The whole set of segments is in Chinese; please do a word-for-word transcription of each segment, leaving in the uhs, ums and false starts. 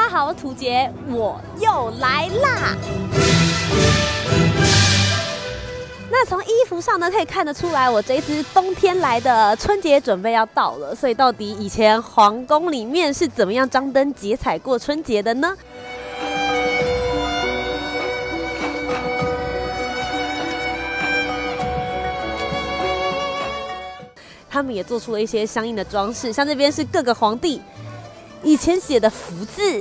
家好，我是土杰，我又来啦。那从衣服上呢，可以看得出来，我这一支冬天来的春节准备要到了。所以到底以前皇宫里面是怎么样张灯结彩过春节的呢？他们也做出了一些相应的装饰，像这边是各个皇帝以前写的福字。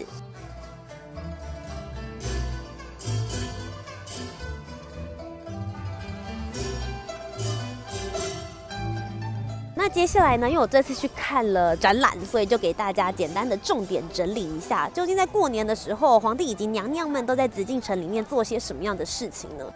那接下来呢，因为我这次去看了展览，所以就给大家简单的重点整理一下，究竟在过年的时候，皇帝以及娘娘们都在紫禁城里面做些什么样的事情呢？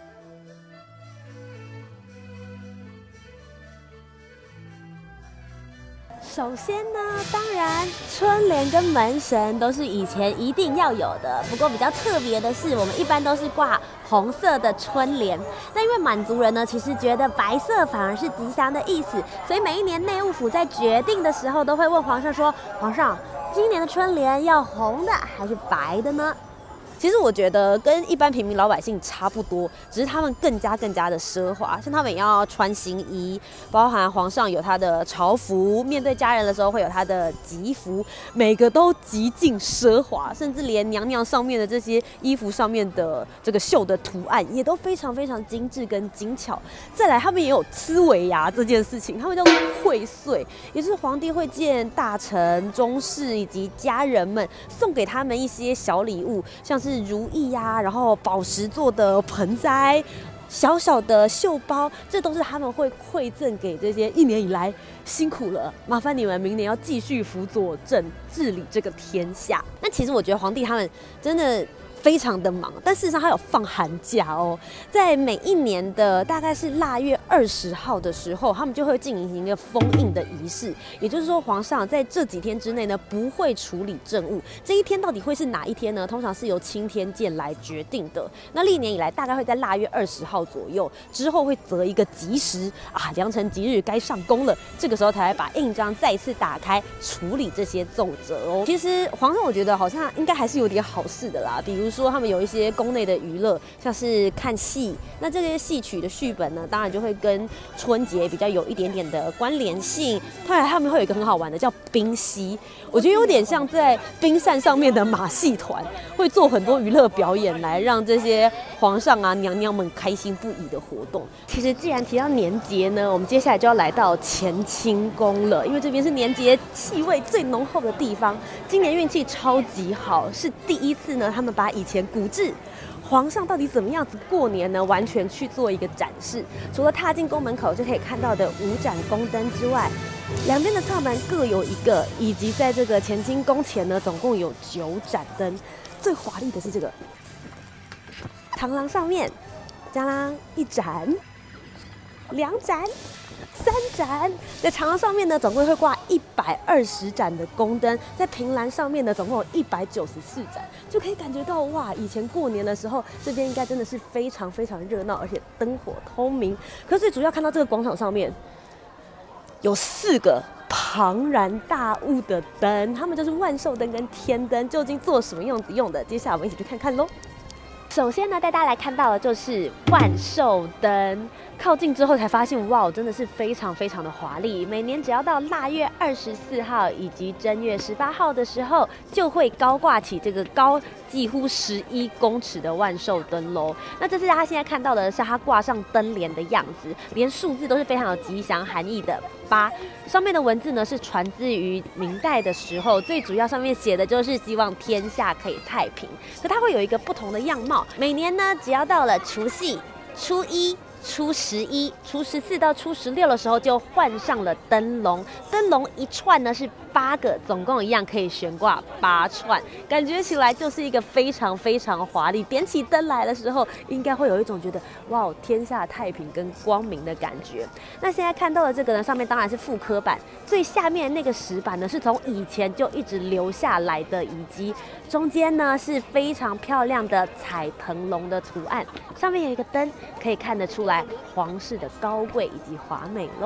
首先呢，当然春联跟门神都是以前一定要有的。不过比较特别的是，我们一般都是挂红色的春联。那因为满族人呢，其实觉得白色反而是吉祥的意思，所以每一年内务府在决定的时候，都会问皇上说：“皇上，今年的春联要红的还是白的呢？”其实我觉得跟一般平民老百姓差不多，只是他们更加更加的奢华，像他们也要穿新衣，包含皇上有他的朝服，面对家人的时候会有他的吉服，每个都极尽奢华，甚至连娘娘上面的这些衣服上面的这个绣的图案也都非常非常精致跟精巧。再来，他们也有呲尾牙这件事情，他们叫做会岁，也就是皇帝会见大臣、中士以及家人们，送给他们一些小礼物，像是如意呀、啊，然后宝石做的盆栽、小小的绣包，这都是他们会馈赠给这些一年以来辛苦了，麻烦你们明年要继续辅佐朕治理这个天下。那其实我觉得皇帝他们真的非常的忙，但事实上他有放寒假哦，在每一年的大概是腊月二十号的时候，他们就会进行一个封印的仪式，也就是说皇上在这几天之内呢不会处理政务。这一天到底会是哪一天呢？通常是由钦天监来决定的。那历年以来大概会在腊月二十号左右，之后会择一个吉时啊，良辰吉日该上工了，这个时候才会把印章再次打开处理这些奏折哦。其实皇上我觉得好像应该还是有点好事的啦，比如说他们有一些宫内的娱乐，像是看戏，那这些戏曲的续本呢，当然就会跟春节比较有一点点的关联性。后来他们会有一个很好玩的叫冰嬉，我觉得有点像在冰扇上面的马戏团，会做很多娱乐表演来让这些皇上啊娘娘们开心不已的活动。其实既然提到年节呢，我们接下来就要来到乾清宫了，因为这边是年节气味最浓厚的地方。今年运气超级好，是第一次呢，他们把以前古制皇上到底怎么样子过年呢，完全去做一个展示。除了踏进宫门口就可以看到的五盏宫灯之外，两边的侧门各有一个，以及在这个乾清宫前呢，总共有九盏灯。最华丽的是这个螳螂上面，加啦一盏、两盏、三盏，在长廊上面呢，总共会挂一百二十盏的宫灯；在凭栏上面呢，总共有一百九十四盏，就可以感觉到哇，以前过年的时候，这边应该真的是非常非常热闹，而且灯火通明。可是最主要看到这个广场上面有四个庞然大物的灯，它们就是万寿灯跟天灯，究竟做什么样子用的？接下来我们一起去看看喽。首先呢，带大家来看到的就是万寿灯。靠近之后才发现，哇，真的是非常非常的华丽。每年只要到腊月二十四号以及正月十八号的时候，就会高挂起这个高几乎十一公尺的万寿灯喽。那这次大家现在看到的是它挂上灯帘的样子，连数字都是非常有吉祥含义的。八上面的文字呢是传自于明代的时候，最主要上面写的就是希望天下可以太平。可它会有一个不同的样貌。每年呢，只要到了除夕、初一、初十一、初十四到初十六的时候，就换上了灯笼。灯笼一串呢是八个，总共一样可以悬挂八串，感觉起来就是一个非常非常华丽。点起灯来的时候，应该会有一种觉得哇，天下太平跟光明的感觉。那现在看到的这个呢，上面当然是复刻版，最下面那个石板呢，是从以前就一直留下来的遗迹。中间呢是非常漂亮的彩腾龙的图案，上面有一个灯，可以看得出来皇室的高贵以及华美咯。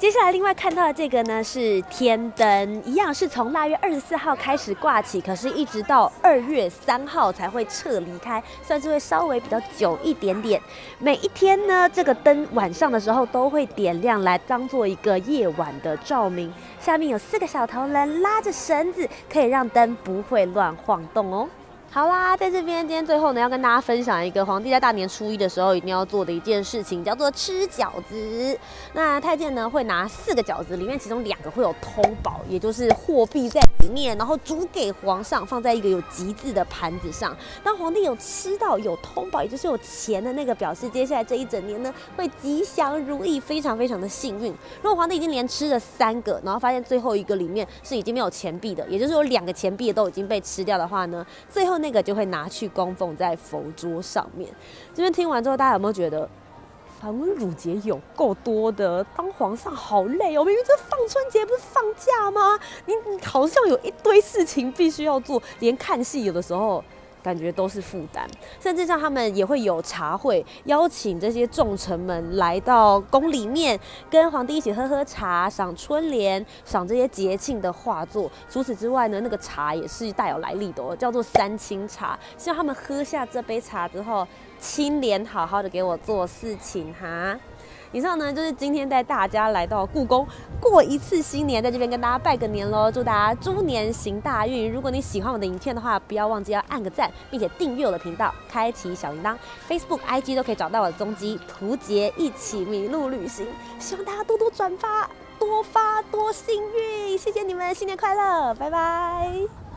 接下来另外看到的这个呢是天灯，一样是从腊月二十四号开始挂起，可是一直到二月三号才会撤离开，算是会稍微比较久一点点。每一天呢，这个灯晚上的时候都会点亮，来当做一个夜晚的照明。下面有四个小头人拉着绳子，可以让灯不会乱晃动哦。好啦，在这边今天最后呢，要跟大家分享一个皇帝在大年初一的时候一定要做的一件事情，叫做吃饺子。那太监呢会拿四个饺子，里面其中两个会有通宝，也就是货币在里面，然后煮给皇上，放在一个有吉字的盘子上。当皇帝有吃到有通宝，也就是有钱的那个，表示接下来这一整年呢会吉祥如意，非常非常的幸运。如果皇帝已经连吃了三个，然后发现最后一个里面是已经没有钱币的，也就是有两个钱币都已经被吃掉的话呢，最后那个就会拿去供奉在佛桌上面。这边听完之后，大家有没有觉得繁文缛节有够多的？当皇上好累哦！明明这放春节不是放假吗？你你好像有一堆事情必须要做，连看戏有的时候感觉都是负担，甚至像他们也会有茶会，邀请这些重臣们来到宫里面，跟皇帝一起喝喝茶，赏春联，赏这些节庆的画作。除此之外呢，那个茶也是带有来历的哦，叫做三清茶。希望他们喝下这杯茶之后，清廉好好的给我做事情哈。以上呢就是今天带大家来到故宫过一次新年，在这边跟大家拜个年喽，祝大家猪年行大运。如果你喜欢我的影片的话，不要忘记要按个赞，并且订阅我的频道，开启小铃铛 ，Facebook、I G 都可以找到我的踪迹。图杰一起迷路旅行，希望大家多多转发，多发多幸运，谢谢你们，新年快乐，拜拜。